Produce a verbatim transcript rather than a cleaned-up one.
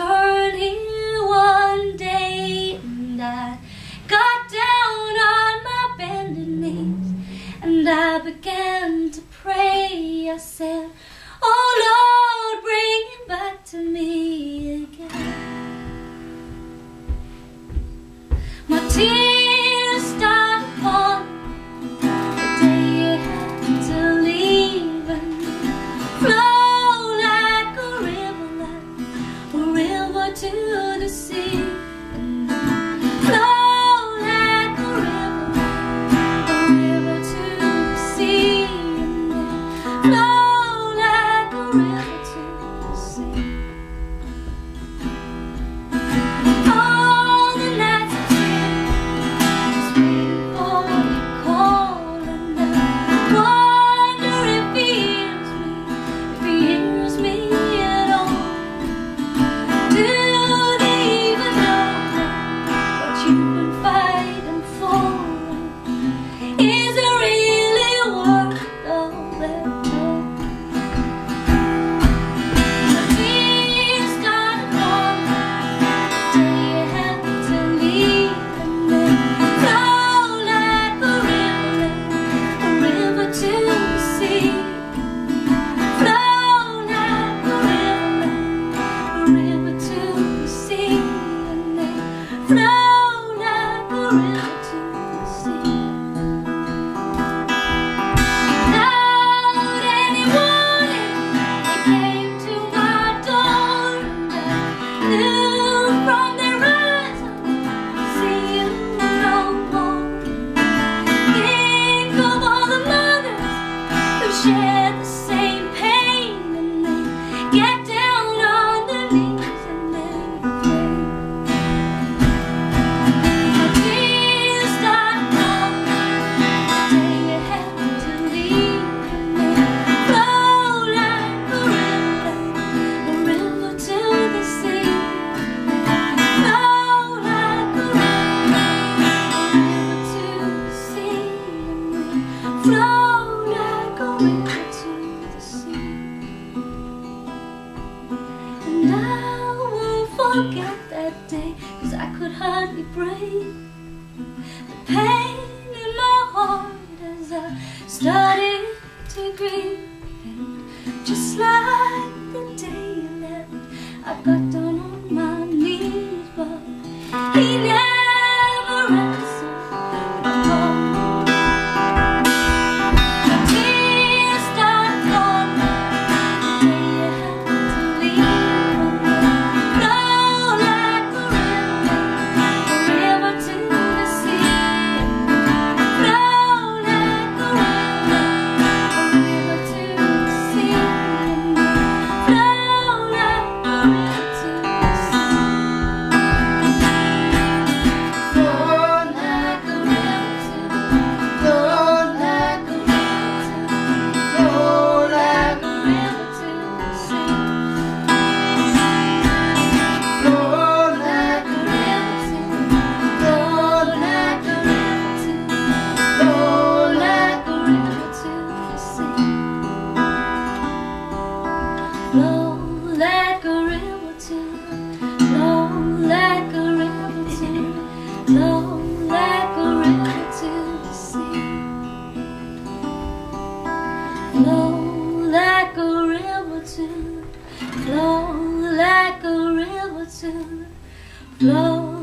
returned here one day, and I got down on my bended knees, and I began to pray. I said, oh Lord, bring him back to me again. My tears started falling the day you had to leave, and flow like a river, like a river to the sea, and flow like a river, like a river to the sea, and flow like a river to the sea. All the nights I spent just waiting for you call, and I wonder if he hears me, if he hears me at all. Do they even know what you've been fighting for? Is it really worth all that talk? My tears started falling the day you had to leave, and they flow like a river, like a river to the sea. Flow like a river, like a river to the sea, and they flow like a river to the sea. Without any warning, they came to my door, and I knew from their eyes I would see you no more. Think of all the mothers who shared the same pain, and they get down on their knees and they pray. My tears started falling the day you had to leave, and they flow like a river, like a river to the sea. Flow like a river, like a river to the sea, and they flow like a river to the sea. And I won't forget that day, 'cause I could hardly breathe. The pain in my heart as I started to grieve, and just like the day you left, I got down on my knees, but he never answered my call. My tears started falling the day you had to leave, and they flow like a river, a river to the sea. Flow like a river, a river to the sea, and flow like a river to the sea. Flow like a river to, flow like a river to, flow like a river to the sea. Flow like a river to, flow like a river to, flow like a river to the sea. Flow like a river to, flow like a river to, flow like a river to the sea. Flow like a river to, flow like a river to, flow